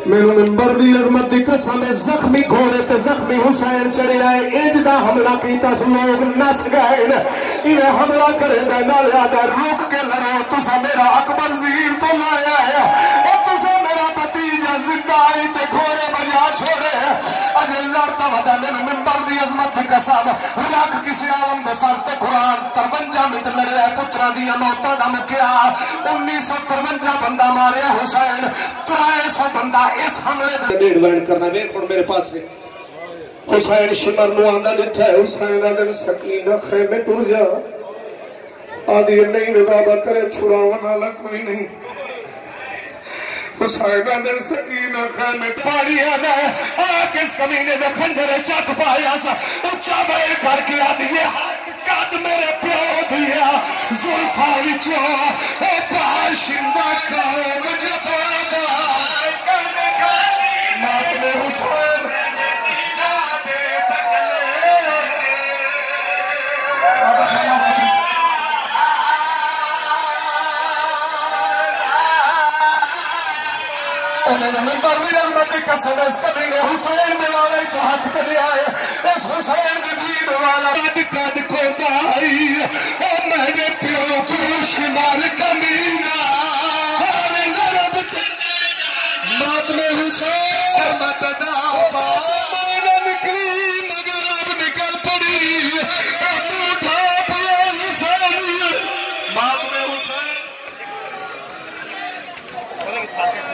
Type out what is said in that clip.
میرے منبر دی عظمت دی قسم زخمی گھوڑے تے زخمی حسین چڑھے آئے انج دا حملہ کیتا لوگ نس گئے انہیں حملہ کرے دے نالے آدھا روک کے لڑو تسا میرا اکبر زہیر تو لایا ہے اور تسا میرا بتیجہ زندہ آئی تے گھوڑے بجا چھوڑے اجل لڑتا وطا میرے منبر دی عظمت دی قسم رکھ کسی عالم دے سر تے قرآن 53 منٹ لڑے پترہ دیا موتا دا مکیا 1953 بندہ ماریا حسین 300 بندہ اس حملے دے ڈیڑھ وینڈ کرنا میں کھوڑ میرے پاس ہے حسین شمر نو آندہ لٹھا ہے حسین آدھر سکینہ خیمے ٹور جا آدھی نہیں میں بابا ترے چھڑاون والا کوئی نہیں حسین آدھر سکینہ خیمے پاڑی آنا ہے آکھ اس کمینے میں خنجر چاٹ پایا سا اچھا بھائی کر کے آدھی یہ قد میرے پیو دیا زلفہ وچو اے پاشندہ قوم جفادہ مات میں حسین انہیں منبر بھی عظمت کی قسم اس کبینے حسین ملالے چاہت کدے آئے اس حسین میں بھیڑ والا رد کد کو دائی اور میں نے پیو کو شمال کمینہ ہر ضرب مات میں حسین سمت دا پا مانا نکلی مگر اب نکل پڑی موٹھا پیا حسین مات میں حسین